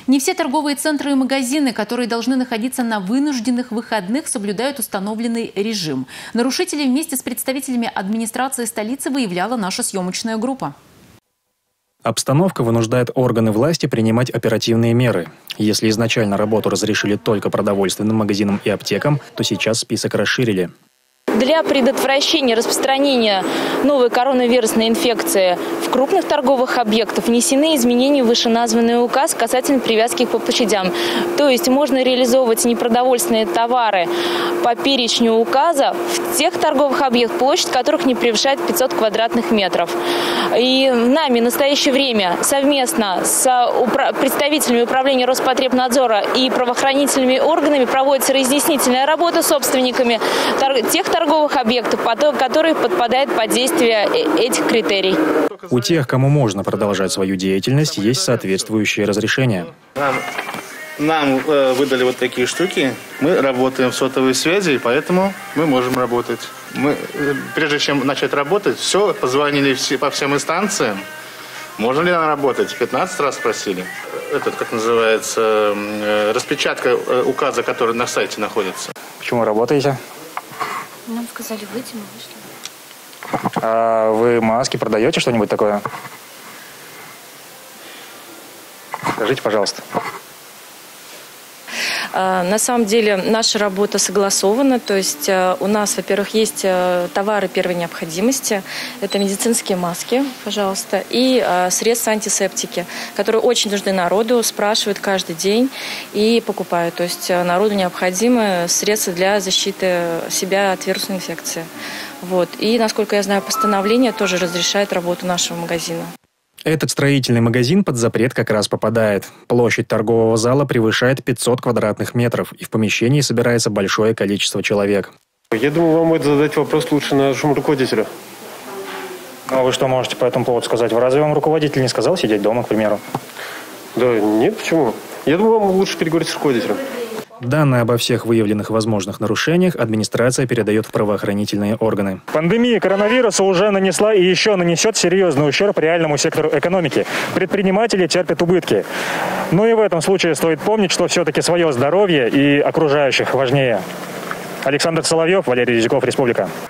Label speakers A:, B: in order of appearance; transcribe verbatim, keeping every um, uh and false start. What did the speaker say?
A: Не все торговые центры и магазины, которые должны находиться на вынужденных выходных, соблюдают установленный режим. Нарушителей вместе с представителями администрации столицы выявляла наша съемочная группа.
B: Обстановка вынуждает органы власти принимать оперативные меры. Если изначально работу разрешили только продовольственным магазинам и аптекам, то сейчас список расширили.
C: Для предотвращения распространения новой коронавирусной инфекции в крупных торговых объектах внесены изменения в вышеназванный указ касательно привязки по площадям. То есть можно реализовывать непродовольственные товары по перечню указа в тех торговых объектах, площадь которых не превышает пятьсот квадратных метров. И нами в настоящее время совместно с представителями управления Роспотребнадзора и правоохранительными органами проводится разъяснительная работа с собственниками тех торговых объектов, которые подпадают под действие этих критерий.
B: У тех, кому можно продолжать свою деятельность, есть соответствующие разрешения.
D: Нам, нам э, выдали вот такие штуки. Мы работаем в сотовой связи, поэтому мы можем работать. Мы, э, прежде чем начать работать, все, позвонили все, по всем инстанциям. Можно ли нам работать? пятнадцать раз спросили. Этот, как называется, э, распечатка э, указа, который на сайте находится.
B: Почему работаете?
C: Нам сказали выйти, мы вышли.
B: А вы маски продаете, что-нибудь такое? Скажите, пожалуйста.
C: На самом деле наша работа согласована, то есть у нас, во-первых, есть товары первой необходимости, это медицинские маски, пожалуйста, и средства антисептики, которые очень нужны народу, спрашивают каждый день и покупают. То есть народу необходимы средства для защиты себя от вирусной инфекции. Вот. И, насколько я знаю, постановление тоже разрешает работу нашего магазина.
B: Этот строительный магазин под запрет как раз попадает. Площадь торгового зала превышает пятьсот квадратных метров, и в помещении собирается большое количество человек.
E: Я думаю, вам будет задать вопрос лучше нашему руководителю.
B: Ну, а вы что можете по этому поводу сказать? Разве вам руководитель не сказал сидеть дома, к примеру?
E: Да нет, почему? Я думаю, вам лучше переговорить с руководителем.
B: Данные обо всех выявленных возможных нарушениях администрация передает в правоохранительные органы.
F: Пандемия коронавируса уже нанесла и еще нанесет серьезный ущерб реальному сектору экономики. Предприниматели терпят убытки. Но и в этом случае стоит помнить, что все-таки свое здоровье и окружающих важнее. Александр Соловьев, Валерий Резюков, Республика.